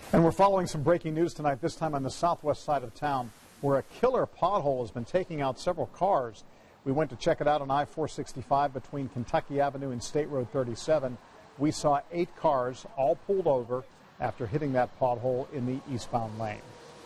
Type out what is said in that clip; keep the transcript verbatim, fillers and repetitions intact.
And we're following some breaking news tonight, this time on the southwest side of town, where a killer pothole has been taking out several cars. We went to check it out on I four sixty-five between Kentucky Avenue and State Road thirty-seven. We saw eight cars all pulled over after hitting that pothole in the eastbound lane.